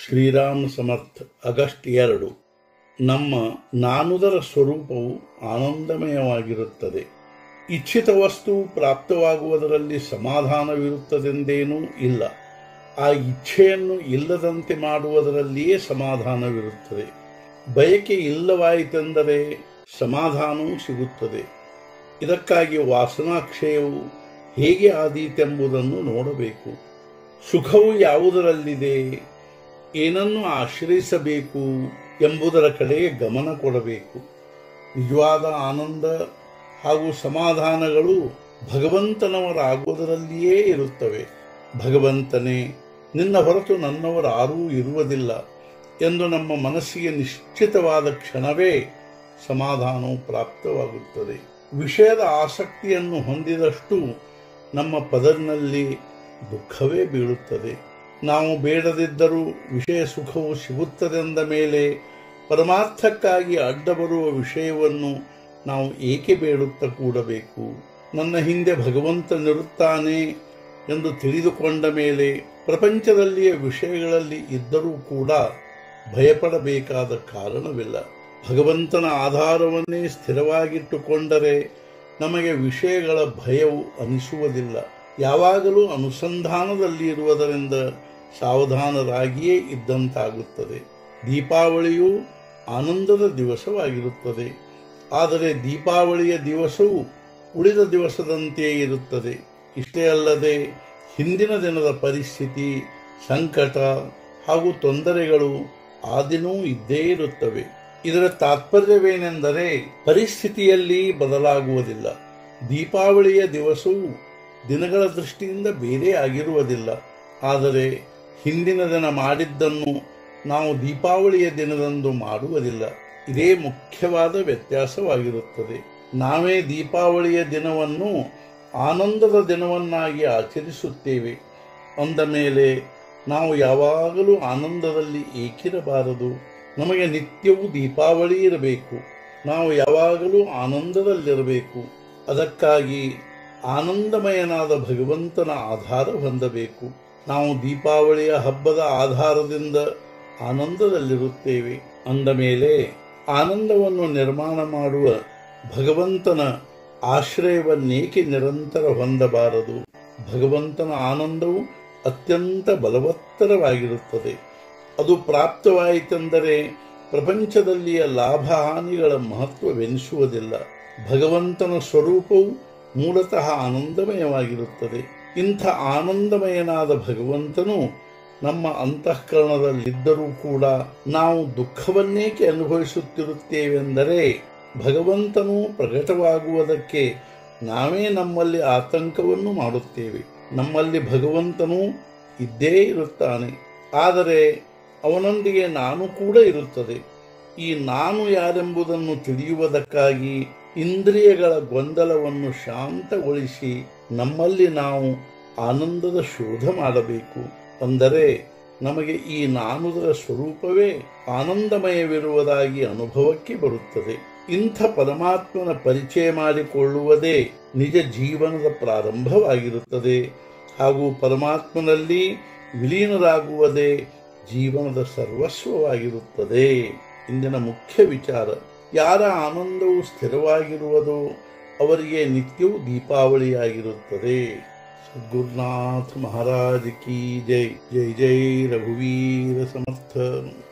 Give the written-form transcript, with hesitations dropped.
ಶ್ರೀರಾಮ್ ಸಮರ್ಥ August 2. ನಮ್ಮ ನಾನುದರ ಸ್ವರೂಪವು ಆನಂದಮಯವಾಗಿರುತ್ತದೆ. ಇಚ್ಛಿತ ವಸ್ತು ಪ್ರಾಪ್ತವಾಗುವುದರಲ್ಲಿ ಸಮಾಧಾನವಿರುತ್ತದೆಂದೇನೂ ಇಲ್ಲ. ಆ ಇಚ್ಛೆಯನ್ನು ಇಲ್ಲದಂತೆ ಮಾಡುವುದರಲ್ಲಿಯೇ ಸಮಾಧಾನವಿರುತ್ತದೆ. ಬಯಕೆ ಇಲ್ಲವಾಯಿತೆಂದರೆ ಸಮಾಧಾನವೂ ಸಿಗುತ್ತದೆ. ಇದಕ್ಕಾಗಿ ವಾಸನಾಕ್ಷಯವು ಹೇಗೆ ಆದೀತೆಂಬುದನ್ನು ನೋಡಬೇಕು. ಸುಖವು ಯಾವುದರಲ್ಲಿದೆ, ಏನನ್ನು ಆಶ್ರಯಿಸಬೇಕು ಎಂಬುದರ ಕಡೆ ಗಮನ ಕೊಡಬೇಕು. ನಿಜವಾದ ಆನಂದ ಹಾಗೂ ಸಮಾಧಾನಗಳು ಭಗವಂತನವರಾಗುವುದರಲ್ಲಿಯೇ ಇರುತ್ತವೆ. ಭಗವಂತನೇ, ನಿನ್ನ ಹೊರತು ನನ್ನವರಾರೂ ಇರುವುದಿಲ್ಲ ಎಂದು ನಮ್ಮ ಮನಸ್ಸಿಗೆ ನಿಶ್ಚಿತವಾದ ಕ್ಷಣವೇ ಸಮಾಧಾನವು ಪ್ರಾಪ್ತವಾಗುತ್ತದೆ. ವಿಷಯದ ಆಸಕ್ತಿಯನ್ನು ಹೊಂದಿದಷ್ಟು ನಮ್ಮ ಪದರಿನಲ್ಲಿ ದುಃಖವೇ ಬೀಳುತ್ತದೆ. ನಾವು ಬೇಡದಿದ್ದರೂ ವಿಷಯ ಸುಖವು ಸಿಗುತ್ತದೆಂದ ಮೇಲೆ ಪರಮಾರ್ಥಕ್ಕಾಗಿ ಅಡ್ಡ ಬರುವ ವಿಷಯವನ್ನು ನಾವು ಏಕೆ ಬೇಡುತ್ತಾ ಕೂಡಬೇಕು? ನನ್ನ ಹಿಂದೆ ಭಗವಂತನಿರುತ್ತಾನೆ ಎಂದು ತಿಳಿದುಕೊಂಡ ಮೇಲೆ ಪ್ರಪಂಚದಲ್ಲಿಯ ವಿಷಯಗಳಲ್ಲಿ ಇದ್ದರೂ ಕೂಡ ಭಯಪಡಬೇಕಾದ ಕಾರಣವಿಲ್ಲ. ಭಗವಂತನ ಆಧಾರವನ್ನೇ ಸ್ಥಿರವಾಗಿಟ್ಟುಕೊಂಡರೆ ನಮಗೆ ವಿಷಯಗಳ ಭಯವು ಅನಿಸುವುದಿಲ್ಲ. ಯಾವಾಗಲೂ ಅನುಸಂಧಾನದಲ್ಲಿ ಇರುವುದರಿಂದ ಸಾವಧಾನರಾಗಿಯೇ ಇದ್ದಂತಾಗುತ್ತದೆ. ದೀಪಾವಳಿಯು ಆನಂದದ ದಿವಸವಾಗಿರುತ್ತದೆ. ಆದರೆ ದೀಪಾವಳಿಯ ದಿವಸವು ಉಳಿದ ದಿವಸದಂತೆಯೇ ಇರುತ್ತದೆ. ಇಷ್ಟೇ ಅಲ್ಲದೆ ಹಿಂದಿನ ದಿನದ ಪರಿಸ್ಥಿತಿ, ಸಂಕಟ ಹಾಗೂ ತೊಂದರೆಗಳು ಆ ದಿನವೂ ಇದ್ದೇ ಇರುತ್ತವೆ. ಇದರ ತಾತ್ಪರ್ಯವೇನೆಂದರೆ ಪರಿಸ್ಥಿತಿಯಲ್ಲಿ ಬದಲಾಗುವುದಿಲ್ಲ. ದೀಪಾವಳಿಯ ದಿವಸವು ದಿನಗಳ ದೃಷ್ಟಿಯಿಂದ ಬೇರೆ ಆಗಿರುವುದಿಲ್ಲ. ಆದರೆ ಹಿಂದಿನ ದಿನ ಮಾಡಿದ್ದನ್ನು ನಾವು ದೀಪಾವಳಿಯ ದಿನದಂದು ಮಾಡುವುದಿಲ್ಲ. ಇದೇ ಮುಖ್ಯವಾದ ವ್ಯತ್ಯಾಸವಾಗಿರುತ್ತದೆ. ನಾವೇ ದೀಪಾವಳಿಯ ದಿನವನ್ನು ಆನಂದದ ದಿನವನ್ನಾಗಿ ಆಚರಿಸುತ್ತೇವೆ. ಅಂದ ಮೇಲೆ ನಾವು ಯಾವಾಗಲೂ ಆನಂದದಲ್ಲಿ ಏಕಿರಬಾರದು. ನಮಗೆ ನಿತ್ಯವೂ ದೀಪಾವಳಿ ಇರಬೇಕು. ನಾವು ಯಾವಾಗಲೂ ಆನಂದದಲ್ಲಿರಬೇಕು. ಅದಕ್ಕಾಗಿ ಆನಂದಮಯನಾದ ಭಗವಂತನ ಆಧಾರ ಹೊಂದಬೇಕು. ನಾವು ದೀಪಾವಳಿಯ ಹಬ್ಬದ ಆಧಾರದಿಂದ ಆನಂದದಲ್ಲಿರುತ್ತೇವೆ. ಅಂದ ಮೇಲೆ ಆನಂದವನ್ನು ನಿರ್ಮಾಣ ಮಾಡುವ ಭಗವಂತನ ಆಶ್ರಯವನ್ನೇಕೆ ನಿರಂತರ ಹೊಂದಬಾರದು? ಭಗವಂತನ ಆನಂದವು ಅತ್ಯಂತ ಬಲವತ್ತರವಾಗಿರುತ್ತದೆ. ಅದು ಪ್ರಾಪ್ತವಾಯಿತೆಂದರೆ ಪ್ರಪಂಚದಲ್ಲಿಯ ಲಾಭ ಹಾನಿಗಳ ಮಹತ್ವವೆನಿಸುವುದಿಲ್ಲ. ಭಗವಂತನ ಸ್ವರೂಪವು ಮೂಲತಃ ಆನಂದಮಯವಾಗಿರುತ್ತದೆ. ಇಂಥ ಆನಂದಮಯನಾದ ಭಗವಂತನು ನಮ್ಮ ಅಂತಃಕರಣದಲ್ಲಿದ್ದರೂ ಕೂಡ ನಾವು ದುಃಖವನ್ನೇಕೆ ಅನುಭವಿಸುತ್ತಿರುತ್ತೇವೆಂದರೆ ಭಗವಂತನು ಪ್ರಕಟವಾಗುವುದಕ್ಕೆ ನಾವೇ ನಮ್ಮಲ್ಲಿ ಆತಂಕವನ್ನು ಮಾಡುತ್ತೇವೆ. ನಮ್ಮಲ್ಲಿ ಭಗವಂತನು ಇದ್ದೇ ಇರುತ್ತಾನೆ, ಆದರೆ ಅವನೊಂದಿಗೆ ನಾನು ಕೂಡ ಇರುತ್ತದೆ. ಈ ನಾನು ಯಾರೆಂಬುದನ್ನು ತಿಳಿಯುವುದಕ್ಕಾಗಿ ಇಂದ್ರಿಯಗಳ ಗೊಂದಲವನ್ನು ಶಾಂತಗೊಳಿಸಿ ನಮ್ಮಲ್ಲಿ ನಾವು ಆನಂದದ ಶೋಧ ಮಾಡಬೇಕು. ಅಂದರೆ ನಮಗೆ ಈ ನಾನುದರ ಸ್ವರೂಪವೇ ಆನಂದಮಯವಿರುವುದಾಗಿ ಅನುಭವಕ್ಕೆ ಬರುತ್ತದೆ. ಇಂಥ ಪರಮಾತ್ಮನ ಪರಿಚಯ ಮಾಡಿಕೊಳ್ಳುವುದೇ ನಿಜ ಜೀವನದ ಪ್ರಾರಂಭವಾಗಿರುತ್ತದೆ. ಹಾಗೂ ಪರಮಾತ್ಮನಲ್ಲಿ ವಿಲೀನರಾಗುವುದೇ ಜೀವನದ ಸರ್ವಸ್ವವಾಗಿರುತ್ತದೆ. ಇಂದಿನ ಮುಖ್ಯ ವಿಚಾರ, ಯಾರ ಆನಂದವು ಸ್ಥಿರವಾಗಿರುವುದೋ ಅವರಿಗೆ ನಿತ್ಯವೂ ದೀಪಾವಳಿಯಾಗಿರುತ್ತದೆ. ಸದ್ಗುರುನಾಥ ಮಹಾರಾಜ್ ಕಿ ಜೈ. ಜೈ ಜೈ ರಘುವೀರ ಸಮರ್ಥ.